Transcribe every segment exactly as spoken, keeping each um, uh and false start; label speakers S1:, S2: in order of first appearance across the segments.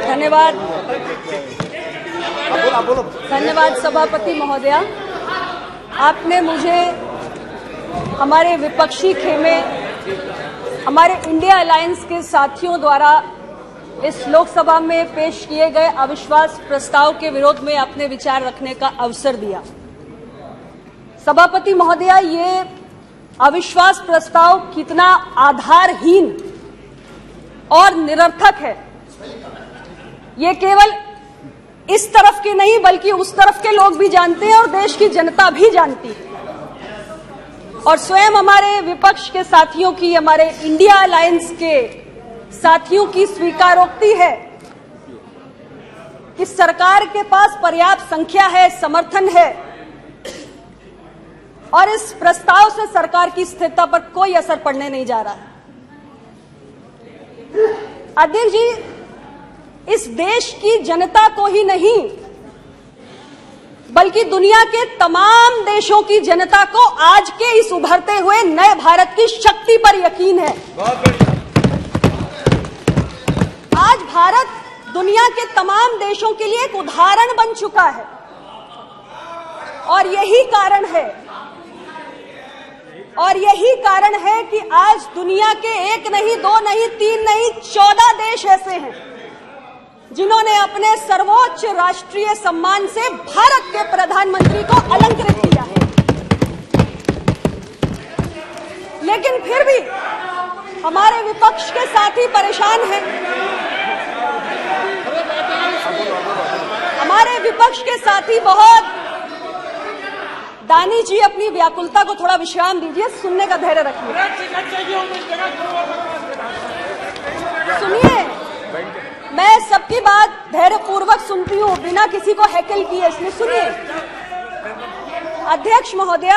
S1: धन्यवाद धन्यवाद सभापति महोदया, आपने मुझे हमारे विपक्षी खेमे हमारे इंडिया अलायंस के साथियों द्वारा इस लोकसभा में पेश किए गए अविश्वास प्रस्ताव के विरोध में अपने विचार रखने का अवसर दिया। सभापति महोदया, ये अविश्वास प्रस्ताव कितना आधारहीन और निरर्थक है, ये केवल इस तरफ के नहीं बल्कि उस तरफ के लोग भी जानते हैं और देश की जनता भी जानती है। और स्वयं हमारे विपक्ष के साथियों की, हमारे इंडिया अलायंस के साथियों की स्वीकारोक्ति है कि सरकार के पास पर्याप्त संख्या है, समर्थन है और इस प्रस्ताव से सरकार की स्थिरता पर कोई असर पड़ने नहीं जा रहा है। अध्यक्ष जी, इस देश की जनता को ही नहीं बल्कि दुनिया के तमाम देशों की जनता को आज के इस उभरते हुए नए भारत की शक्ति पर यकीन है। आज भारत दुनिया के तमाम देशों के लिए एक उदाहरण बन चुका है और यही कारण है और यही कारण है कि आज दुनिया के एक नहीं, दो नहीं, तीन नहीं, चौदह देश ऐसे हैं जिन्होंने अपने सर्वोच्च राष्ट्रीय सम्मान से भारत के प्रधानमंत्री को अलंकृत किया है। लेकिन फिर भी हमारे विपक्ष के साथी परेशान हैं। हमारे विपक्ष के साथी बहुत दानी जी, अपनी व्याकुलता को थोड़ा विश्राम दीजिए, सुनने का धैर्य रखिए। सुनिए, मैं सबकी बात धैर्यपूर्वक सुनती हूँ, बिना किसी को हैकल किए, इसलिए सुनिए। अध्यक्ष महोदया,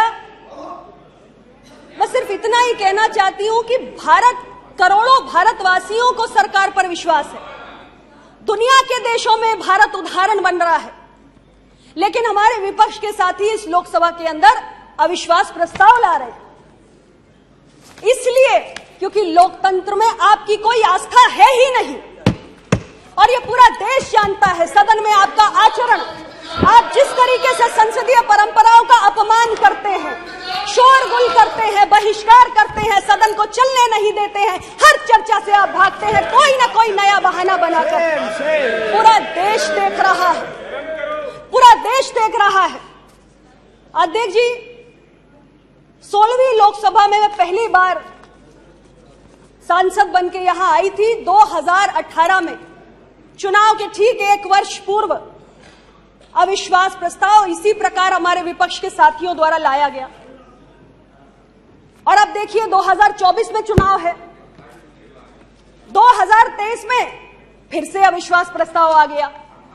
S1: मैं सिर्फ इतना ही कहना चाहती हूँ कि भारत, करोड़ों भारतवासियों को सरकार पर विश्वास है। दुनिया के देशों में भारत उदाहरण बन रहा है, लेकिन हमारे विपक्ष के साथी इस लोकसभा के अंदर अविश्वास प्रस्ताव ला रहे हैं। इसलिए क्योंकि लोकतंत्र में आपकी कोई आस्था है ही नहीं और ये पूरा देश जानता है। सदन में आपका आचरण, आप जिस तरीके से संसदीय परंपराओं का अपमान करते हैं, शोरगुल करते हैं, बहिष्कार करते हैं, सदन को चलने नहीं देते हैं, हर चर्चा से आप भागते हैं कोई ना कोई नया बहाना बनाकर। पूरा देश देख रहा है, पूरा देश देख रहा है। अध्यक्ष जी, सोलहवीं लोकसभा में मैं पहली बार सांसद बनके यहां आई थी दो हज़ार अठारह में, चुनाव के ठीक एक वर्ष पूर्व अविश्वास प्रस्ताव इसी प्रकार हमारे विपक्ष के साथियों द्वारा लाया गया। और अब देखिए दो हज़ार चौबीस में चुनाव है, दो हज़ार तेईस में फिर से अविश्वास प्रस्ताव आ गया।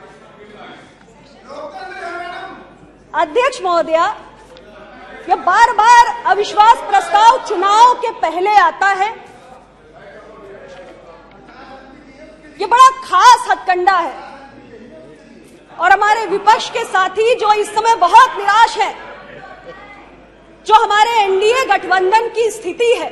S1: अध्यक्ष महोदया, यह बार बार अविश्वास प्रस्ताव चुनाव के पहले आता है, ये बड़ा खास हथकंडा है। और हमारे विपक्ष के साथी जो इस समय बहुत निराश है, जो हमारे एनडीए गठबंधन की स्थिति है,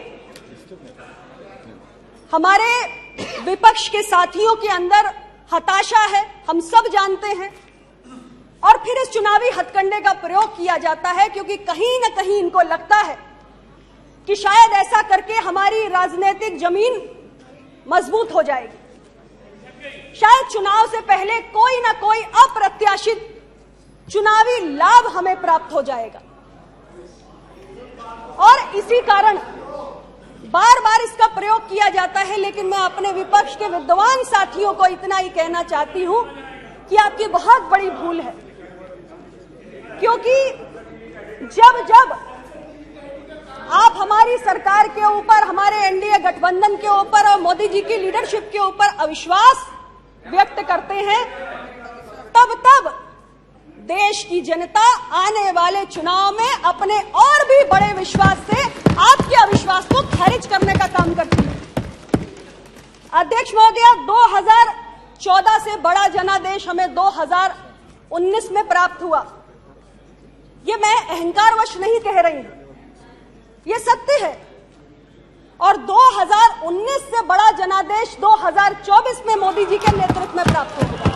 S1: हमारे विपक्ष के साथियों के अंदर हताशा है, हम सब जानते हैं। और फिर इस चुनावी हथकंडे का प्रयोग किया जाता है क्योंकि कहीं ना कहीं इनको लगता है कि शायद ऐसा करके हमारी राजनीतिक जमीन मजबूत हो जाएगी, शायद चुनाव से पहले कोई ना कोई अप्रत्याशित चुनावी लाभ हमें प्राप्त हो जाएगा। और इसी कारण बार बार इसका प्रयोग किया जाता है। लेकिन मैं अपने विपक्ष के विद्वान साथियों को इतना ही कहना चाहती हूं कि आपकी बहुत बड़ी भूल है, क्योंकि जब जब आप हमारी सरकार के ऊपर, हमारे एनडीए गठबंधन के ऊपर और मोदी जी की लीडरशिप के ऊपर अविश्वास व्यक्त करते हैं, तब तब देश की जनता आने वाले चुनाव में अपने और भी बड़े विश्वास से आपके अविश्वास को खारिज करने का काम करती है। अध्यक्ष महोदया, दो हज़ार चौदह से बड़ा जनादेश हमें दो हज़ार उन्नीस में प्राप्त हुआ। ये मैं अहंकारवश नहीं कह रही हूं, ये सत्य है। और दो हज़ार उन्नीस से बड़ा जनादेश दो हज़ार चौबीस में मोदी जी के नेतृत्व में प्राप्त होगा।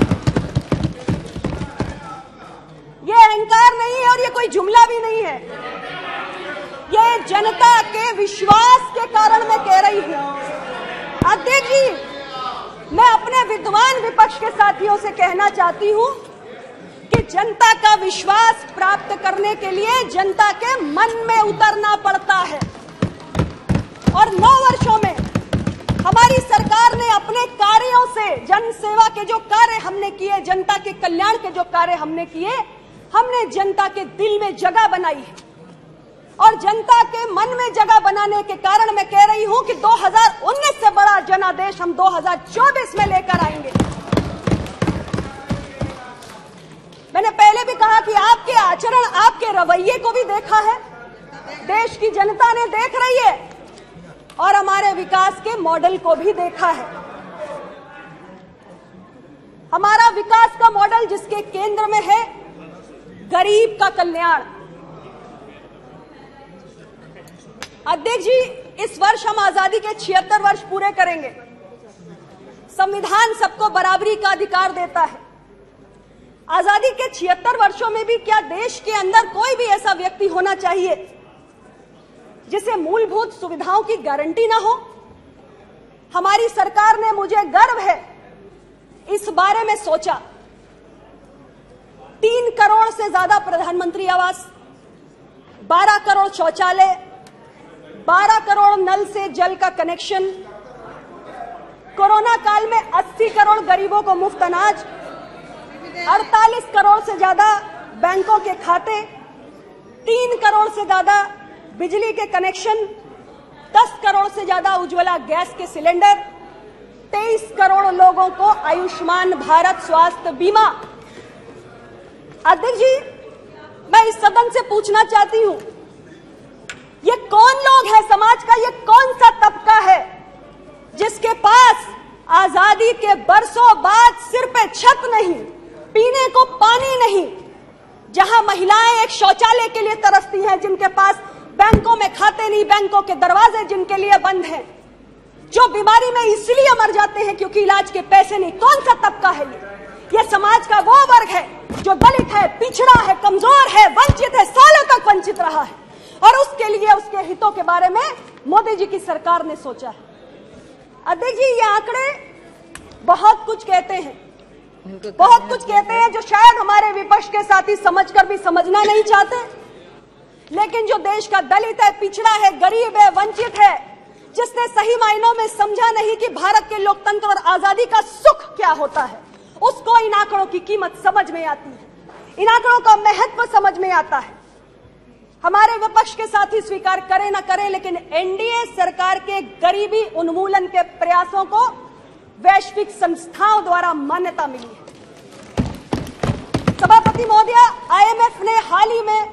S1: ये अहंकार नहीं है और ये कोई जुमला भी नहीं है, ये जनता के विश्वास के कारण मैं कह रही हूं। अध्यक्ष जी, मैं अपने विद्वान विपक्ष के साथियों से कहना चाहती हूं कि जनता का विश्वास प्राप्त करने के लिए जनता के मन में उतरना पड़ता है। और नौ वर्षों में हमारी सरकार ने अपने कार्यों से, जन सेवा के जो कार्य हमने किए, जनता के कल्याण के जो कार्य हमने किए, हमने जनता के दिल में जगह बनाई है। और जनता के मन में जगह बनाने के कारण मैं कह रही हूं कि दो हज़ार उन्नीस से बड़ा जनादेश हम दो हज़ार चौबीस में लेकर आएंगे। मैंने पहले भी कहा कि आपके आचरण, आपके रवैये को भी देखा है, देश की जनता ने देख रही है, और हमारे विकास के मॉडल को भी देखा है। हमारा विकास का मॉडल जिसके केंद्र में है गरीब का कल्याण। अध्यक्ष जी, इस वर्ष हम आजादी के छिहत्तर वर्ष पूरे करेंगे। संविधान सबको बराबरी का अधिकार देता है। आजादी के छिहत्तर वर्षों में भी क्या देश के अंदर कोई भी ऐसा व्यक्ति होना चाहिए जिसे मूलभूत सुविधाओं की गारंटी ना हो? हमारी सरकार ने, मुझे गर्व है, इस बारे में सोचा। तीन करोड़ से ज्यादा प्रधानमंत्री आवास, बारह करोड़ शौचालय, बारह करोड़ नल से जल का कनेक्शन, कोरोना काल में अस्सी करोड़ गरीबों को मुफ्त अनाज, अड़तालीस करोड़ से ज्यादा बैंकों के खाते, तीन करोड़ से ज्यादा बिजली के कनेक्शन, दस करोड़ से ज्यादा उज्ज्वला गैस के सिलेंडर, तेईस करोड़ लोगों को आयुष्मान भारत स्वास्थ्य बीमा। अध्यक्ष जी, मैं इस सदन से पूछना चाहती हूं, ये कौन लोग हैं समाज का, ये कौन सा तबका है जिसके पास आजादी के बरसों बाद सिर पे छत नहीं, पीने को पानी नहीं, जहां महिलाएं एक शौचालय के लिए तरसती हैं, जिनके पास बैंकों में खाते नहीं, बैंकों के दरवाजे जिनके लिए बंद हैं, जो बीमारी में इसलिए मर जाते हैं क्योंकि इलाज के पैसे नहीं। कौन सा तबका है ये? ये समाज का वो वर्ग है जो दलित है, पिछड़ा है, कमजोर है, वंचित है, सालों तक वंचित रहा है, और उसके लिए, उसके हितों के बारे में मोदी जी की सरकार ने सोचा है। अध्यक्ष जी, ये आंकड़े बहुत कुछ कहते हैं, बहुत कुछ कहते हैं जो शायद हमारे विपक्ष के साथी समझकर भी समझना नहीं चाहते। लेकिन जो देश का दलित है, पिछड़ा है, गरीब है, वंचित है, जिसने सही मायनों में समझा नहीं कि भारत के लोकतंत्र और आजादी का सुख क्या होता है, उसको इन आंकड़ों की कीमत समझ में आती है, इन आंकड़ों का महत्व समझ में आता है। हमारे विपक्ष के साथी स्वीकार करें न करें, लेकिन एनडीए सरकार के गरीबी उन्मूलन के प्रयासों को वैश्विक संस्थाओं द्वारा मान्यता मिली है। सभापति महोदया, आईएमएफ ने हाल ही में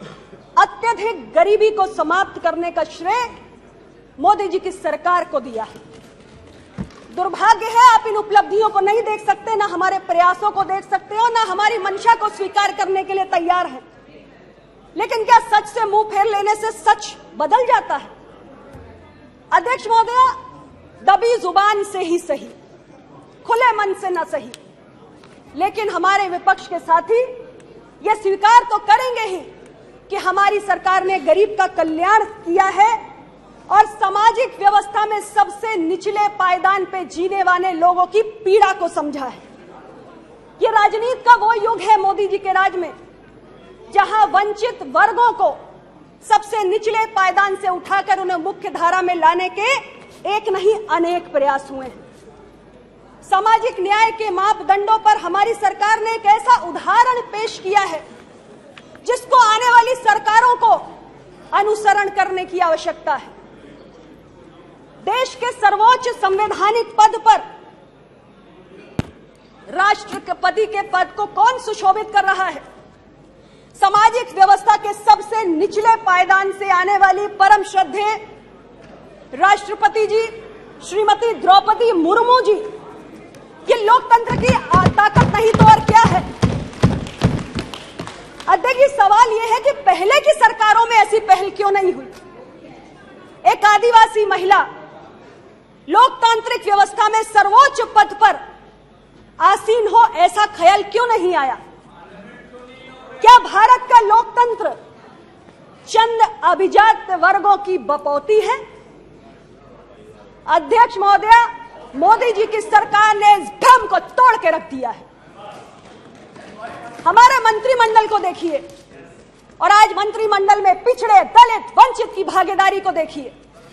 S1: अत्यधिक गरीबी को समाप्त करने का श्रेय मोदी जी की सरकार को दिया है। दुर्भाग्य है आप इन उपलब्धियों को नहीं देख सकते, ना हमारे प्रयासों को देख सकते हो, ना हमारी मंशा को स्वीकार करने के लिए तैयार हैं। लेकिन क्या सच से मुंह फेर लेने से सच बदल जाता है? अध्यक्ष महोदया, दबी जुबान से ही सही, खुले मन से न सही, लेकिन हमारे विपक्ष के साथी ये स्वीकार तो करेंगे ही कि हमारी सरकार ने गरीब का कल्याण किया है और सामाजिक व्यवस्था में सबसे निचले पायदान पे जीने वाले लोगों की पीड़ा को समझा है। ये राजनीति का वो युग है मोदी जी के राज में, जहां वंचित वर्गों को सबसे निचले पायदान से उठाकर उन्हें मुख्य धारा में लाने के एक नहीं अनेक प्रयास हुए हैं। सामाजिक न्याय के मापदंडों पर हमारी सरकार ने एक ऐसा उदाहरण पेश किया है जिसको आने वाली सरकारों को अनुसरण करने की आवश्यकता है। देश के सर्वोच्च संवैधानिक पद पर राष्ट्रपति के पद को कौन सुशोभित कर रहा है? सामाजिक व्यवस्था के सबसे निचले पायदान से आने वाली परम श्रद्धेय राष्ट्रपति जी श्रीमती द्रौपदी मुर्मू जी। ये लोकतंत्र की ताकत नहीं तो और क्या है? अध्यक्ष जी, सवाल यह है कि पहले की सरकारों में ऐसी पहल क्यों नहीं हुई? एक आदिवासी महिला लोकतांत्रिक व्यवस्था में सर्वोच्च पद पर आसीन हो, ऐसा ख्याल क्यों नहीं आया? क्या भारत का लोकतंत्र चंद अभिजात वर्गों की बपौती है? अध्यक्ष महोदया, मोदी जी की सरकार ने इस भ्रम को तोड़ के रख दिया है। हमारे मंत्रिमंडल को देखिए और आज मंत्रिमंडल में पिछड़े, दलित, वंचित की भागीदारी को देखिए।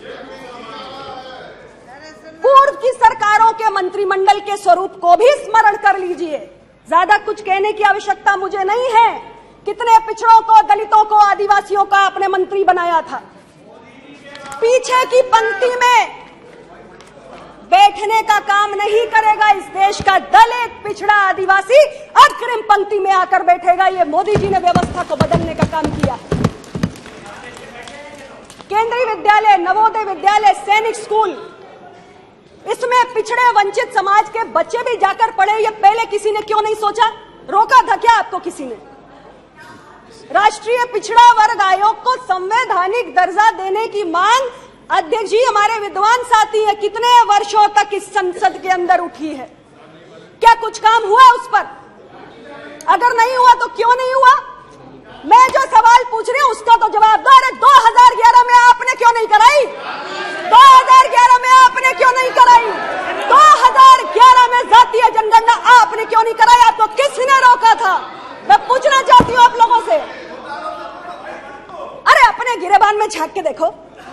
S1: पूर्व की सरकारों के मंत्रिमंडल के स्वरूप को भी स्मरण कर लीजिए। ज्यादा कुछ कहने की आवश्यकता मुझे नहीं है। कितने पिछड़ों को, दलितों को, आदिवासियों का आपने मंत्री बनाया था। पीछे की पंक्ति में बैठने का काम नहीं करेगा इस देश का दलित, पिछड़ा, आदिवासी अग्रिम पंक्ति में आकर बैठेगा। ये मोदी जी ने व्यवस्था को बदलने का काम किया। केंद्रीय विद्यालय, नवोदय विद्यालय, सैनिक स्कूल, इसमें पिछड़े, वंचित समाज के बच्चे भी जाकर पढ़े। ये पहले किसी ने क्यों नहीं सोचा? रोका था क्या आपको किसी ने? राष्ट्रीय पिछड़ा वर्ग आयोग को संवैधानिक दर्जा देने की मांग, अध्यक्ष जी, हमारे विद्वान साथी है, कितने वर्षों तक इस संसद के अंदर उठी है। क्या कुछ काम हुआ उस पर? अगर नहीं हुआ तो क्यों नहीं हुआ? मैं जो सवाल पूछ रही हूं उसका तो जवाब दो। अरे दो हज़ार ग्यारह में आपने क्यों नहीं कराई? दो हज़ार ग्यारह में आपने क्यों नहीं कराई? दो हज़ार ग्यारह में जातीय जनगणना आपने क्यों नहीं कराई? आपको किसने रोका था? मैं पूछना चाहती हूं आप लोगों से। अरे अपने गिरेबान में झांक के देखो।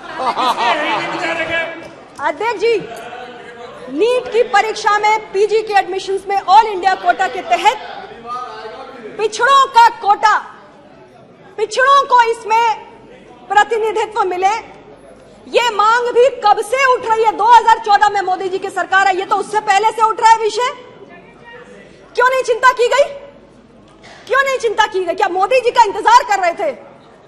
S1: अध्यक्ष जी, नीट की परीक्षा में, पीजी के एडमिशंस में ऑल इंडिया कोटा के तहत पिछड़ों का कोटा, पिछड़ों को इसमें प्रतिनिधित्व मिले, ये मांग भी कब से उठ रही है? दो हज़ार चौदह में मोदी जी की सरकार है, ये तो उससे पहले से उठ रहा है विषय। क्यों नहीं चिंता की गई? क्यों नहीं चिंता की गई? क्या मोदी जी का इंतजार कर रहे थे?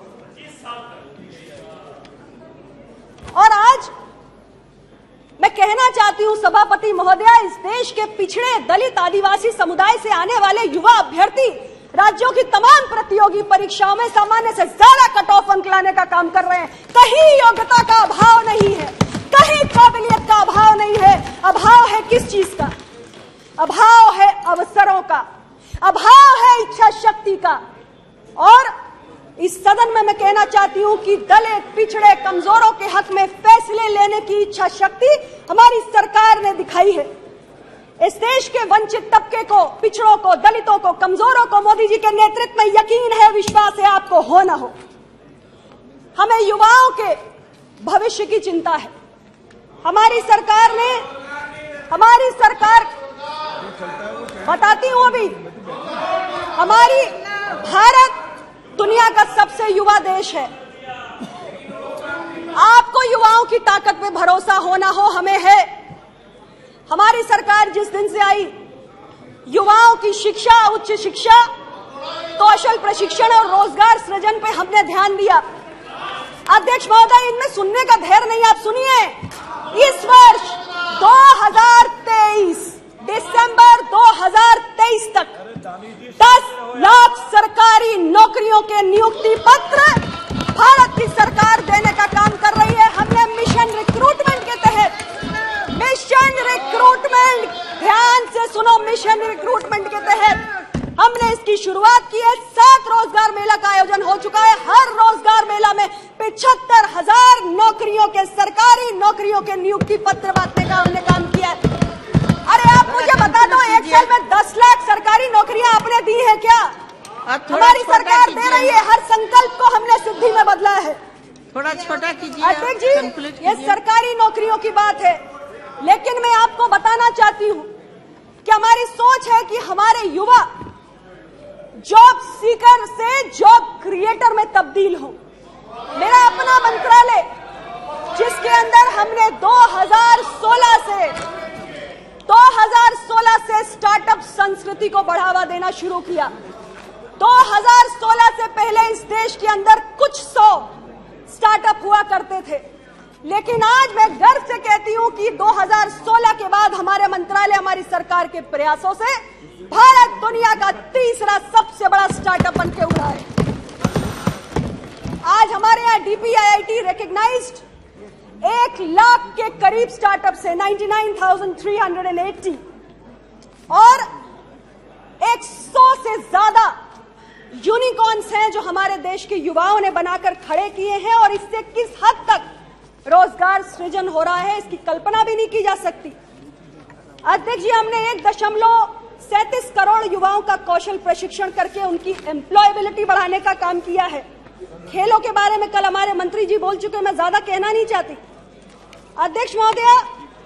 S1: और आज मैं कहना चाहती हूं सभापति महोदया, इस देश के पिछड़े, दलित, आदिवासी समुदाय से आने वाले युवा अभ्यर्थी राज्यों की तमाम प्रतियोगी परीक्षाओं में सामान्य से ज्यादा कट ऑफ अंक लाने का काम कर रहे हैं। कहीं योग्यता का अभाव नहीं है, कहीं काबिलियत का अभाव नहीं है। अभाव है किस चीज का? अभाव है अवसरों का, अभाव है इच्छा शक्ति का। और इस सदन में मैं कहना चाहती हूं कि दलित, पिछड़े, कमजोरों के हक में फैसले लेने की इच्छा शक्ति हमारी सरकार ने दिखाई है। इस देश के वंचित तबके को, पिछड़ों को, दलितों को, कमजोरों को मोदी जी के नेतृत्व में यकीन है, विश्वास है, आपको हो ना हो। हमें युवाओं के भविष्य की चिंता है। हमारी सरकार ने, हमारी सरकार, बताती हूं अभी, हमारी भारत दुनिया का सबसे युवा देश है। आपको युवाओं की ताकत पे भरोसा हो ना हो, हमें है। हमारी सरकार जिस दिन से आई, युवाओं की शिक्षा, उच्च शिक्षा, कौशल प्रशिक्षण और रोजगार सृजन पे हमने ध्यान दिया। अध्यक्ष महोदय, इनमें सुनने का धैर्य नहीं, आप सुनिए। इस वर्ष दो हज़ार तेईस, दिसंबर दो हज़ार तेईस तक दस लाख सरकारी नौकरियों के नियुक्ति पत्र भारत की सरकार देने का काम कर रही है। हमने मिशन रिक्रूटमेंट के तहत, मिशन रिक्रूटमेंट, ध्यान से सुनो, मिशन रिक्रूटमेंट के तहत हमने इसकी शुरुआत की है। सात रोजगार मेला का आयोजन हो चुका है। हर रोजगार मेला में पिछहत्तर हजार नौकरियों के, सरकारी नौकरियों के नियुक्ति पत्र बांटने का हमने काम किया है। अरे आप मुझे बता दो, एक साल में दस लाख सरकारी नौकरियां आपने दी है क्या? हमारी सरकार दे रही है। हर संकल्प को हमने सिद्धि में बदला है।
S2: थोड़ा छोटा कीजिए
S1: अध्यक्ष जी, ये सरकारी नौकरियों की बात है, लेकिन मैं आपको बताना चाहती हूँ कि हमारी सोच है कि हमारे युवा जॉब सीकर से जॉब क्रिएटर में तब्दील हो। मेरा अपना मंत्रालय, जिसके अंदर हमने दो हज़ार सोलह से दो हज़ार सोलह से स्टार्टअप संस्कृति को बढ़ावा देना शुरू किया। दो हज़ार सोलह से पहले इस देश के अंदर कुछ सौ स्टार्टअप हुआ करते थे, लेकिन आज मैं गर्व से कहती हूं कि दो हज़ार सोलह के बाद हमारे मंत्रालय, हमारी सरकार के प्रयासों से भारत दुनिया का तीसरा सबसे बड़ा स्टार्टअप बनके उभरा है। आज हमारे यहाँ डीपीआईआईटी रिकॉग्नाइज्ड एक लाख के करीब स्टार्टअप है, ninety nine thousand three hundred eighty, और एक सौ से ज्यादा यूनिकॉर्न्स हैं जो हमारे देश के युवाओं ने बनाकर खड़े किए हैं। और इससे किस हद तक रोजगार सृजन हो रहा है इसकी कल्पना भी नहीं की जा सकती। अध्यक्ष जी, हमने एक दशमलव सैंतीस करोड़ युवाओं का कौशल प्रशिक्षण करके उनकी एम्प्लॉयबिलिटी बढ़ाने का काम किया है। खेलों के बारे में कल हमारे मंत्री जी बोल चुके, मैं ज्यादा कहना नहीं चाहती। अध्यक्ष महोदया,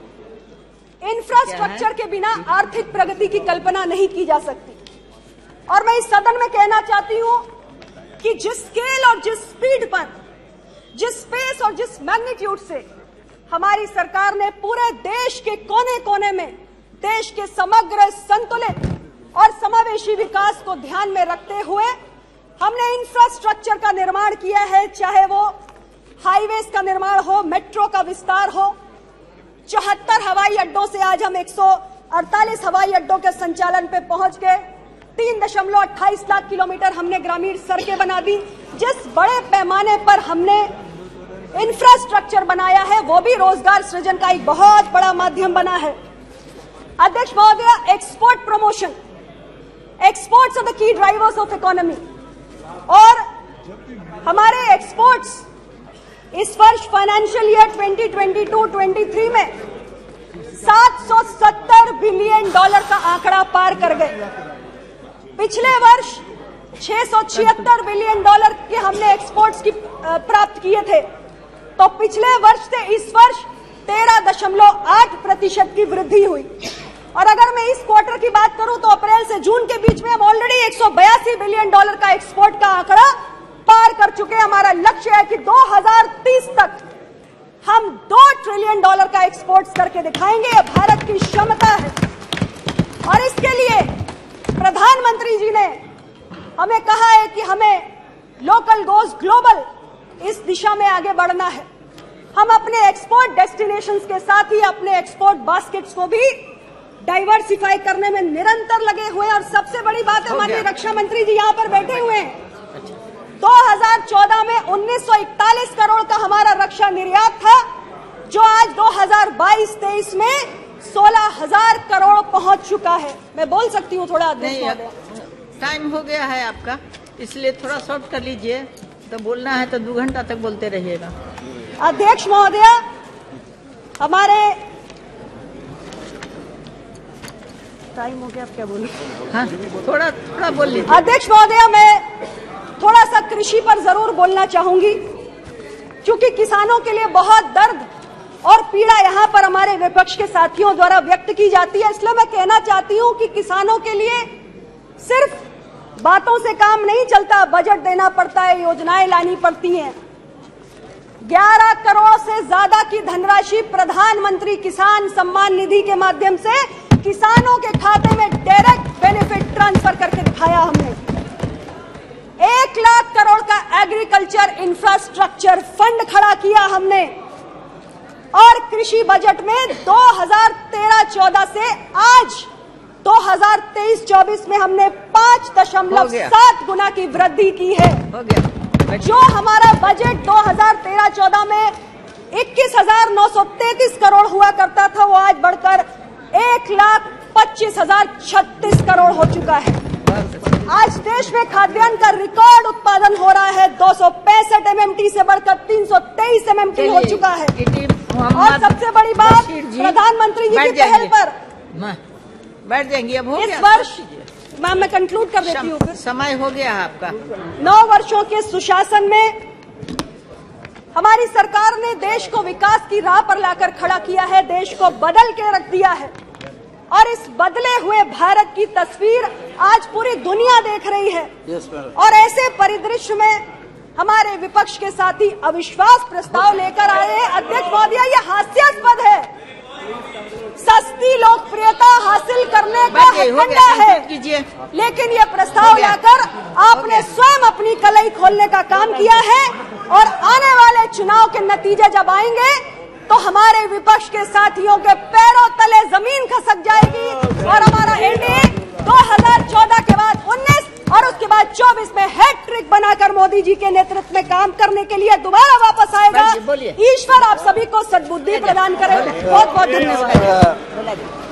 S1: इंफ्रास्ट्रक्चर के बिना आर्थिक प्रगति की कल्पना नहीं की जा सकती। और मैं इस सदन में कहना चाहती हूं कि जिस स्केल और जिस स्पीड पर, जिस स्पेस और जिस मैग्नीट्यूड से हमारी सरकार ने पूरे देश के कोने कोने में देश के समग्र, संतुलित और समावेशी विकास को ध्यान में रखते हुए हमने इंफ्रास्ट्रक्चर का निर्माण किया है, चाहे वो हाईवेज का निर्माण हो, मेट्रो का विस्तार हो, चौहत्तर हवाई अड्डों से आज हम एक सौ अड़तालीस हवाई अड्डों के संचालन पे पहुंच गए। तीन दशमलव अट्ठाईस लाख किलोमीटर हमने ग्रामीण सड़कें बना दी। जिस बड़े पैमाने पर हमने इंफ्रास्ट्रक्चर बनाया है वो भी रोजगार सृजन का एक बहुत बड़ा माध्यम बना है। अध्यक्ष महोदय, export promotion, exports are the key drivers of economy, और हमारे एक्सपोर्ट्स इस वर्ष financial year twenty twenty two twenty three में सात सौ सत्तर बिलियन डॉलर का आंकड़ा पार कर गए। पिछले वर्ष छह सौ छिहत्तर बिलियन डॉलर के हमने एक्सपोर्ट्स की प्राप्त किए थे, तो पिछले वर्ष से इस वर्ष तेरह दशमलव आठ प्रतिशत की वृद्धि हुई। और अगर मैं इस क्वार्टर की बात करूं तो अप्रैल से जून के बीच में हम ऑलरेडी एक सौ बयासी बिलियन डॉलर का एक्सपोर्ट का आंकड़ा पार कर चुके हैं। हमारा लक्ष्य है कि दो हज़ार तीस तक हम दो ट्रिलियन डॉलर का एक्सपोर्ट्स करके दिखाएंगे। यह भारत की क्षमता है और इसके लिए प्रधानमंत्री जी ने हमें कहा है कि हमें लोकल गोज ग्लोबल इस दिशा में आगे बढ़ना है। हम अपने एक्सपोर्ट डेस्टिनेशंस के साथ ही अपने एक्सपोर्ट बास्केट्स को भी डाइवर्सिफाई करने में निरंतर लगे हुए हैं। और सबसे बड़ी बात है, हमारे रक्षा मंत्री जी यहाँ पर बैठे हुए हैं, दो हज़ार चौदह में उन्नीस सौ इकतालीस करोड़ का हमारा रक्षा निर्यात था, जो आज दो हज़ार बाईस तेईस में सोलह हजार करोड़ पहुंच चुका है। मैं बोल सकती हूँ थोड़ा?
S2: टाइम हो गया है आपका, इसलिए थोड़ा शॉर्ट कर लीजिए। तो बोलना है तो दो घंटा तक बोलते रहिएगा।
S1: अध्यक्ष महोदया, हमारे टाइम हो गया, आप क्या बोले?
S2: हाँ, थोड़ा थोड़ा बोल लीजिए।
S1: अध्यक्ष महोदया, मैं थोड़ा सा कृषि पर जरूर बोलना चाहूंगी, क्योंकि किसानों के लिए बहुत दर्द और पीड़ा यहाँ पर हमारे विपक्ष के साथियों द्वारा व्यक्त की जाती है। इसलिए मैं कहना चाहती हूँ कि किसानों के लिए सिर्फ बातों से काम नहीं चलता, बजट देना पड़ता है, योजनाएं लानी पड़ती हैं। ग्यारह करोड़ से ज्यादा की धनराशि प्रधानमंत्री किसान सम्मान निधि के माध्यम से किसानों के खाते में डायरेक्ट बेनिफिट ट्रांसफर करके दिखाया हमने। एक लाख करोड़ का एग्रीकल्चर इंफ्रास्ट्रक्चर फंड खड़ा किया हमने। और कृषि बजट में दो हज़ार तेरह चौदह से आज दो हज़ार तेईस चौबीस में हमने पांच दशमलव सात गुना की वृद्धि की है।
S2: हो गया।
S1: जो हमारा बजट दो हज़ार तेरह चौदह में इक्कीस हजार नौ सौ तैतीस करोड़ हुआ करता था, वो आज बढ़कर एक लाख पच्चीस हजार छत्तीस करोड़ हो चुका है। आज देश में खाद्यान्न का रिकॉर्ड उत्पादन हो रहा है, दो सौ पैंसठ एमएमटी से बढ़कर तीन सौ तेईस एमएमटी हो चुका है। और सबसे बड़ी बात, प्रधानमंत्री जी की पहल पर
S2: बैठ जाएंगे अब हो
S1: इस
S2: गया।
S1: वर्ष, मैम मैं कंक्लूड कर देती हूँ,
S2: समय हो गया है आपका।
S1: नौ वर्षों के सुशासन में हमारी सरकार ने देश को विकास की राह पर लाकर खड़ा किया है, देश को बदल के रख दिया है। और इस बदले हुए भारत की तस्वीर आज पूरी दुनिया देख रही है। और ऐसे परिदृश्य में हमारे विपक्ष के साथी अविश्वास प्रस्ताव लेकर आए हैं। अध्यक्ष महोदया, ये हास्यास्पद है। सस्ती लोकप्रियता हासिल करने का हथकंडा है, लेकिन ये प्रस्ताव लाकर आपने स्वयं अपनी कलई खोलने का काम किया है। और आने वाले चुनाव के नतीजे जब आएंगे तो हमारे विपक्ष के साथियों के पैरों तले जमीन खसक जाएगी और हमारा एनडीए दो हज़ार चौदह के बाद उन्नीस और उसके बाद चौबीस में हैट्रिक बनाकर मोदी जी के नेतृत्व में काम करने के लिए दोबारा वापस आएगा।
S2: बोलिए।
S1: ईश्वर आप सभी को सद्बुद्धि प्रदान करे। बहुत बहुत धन्यवाद।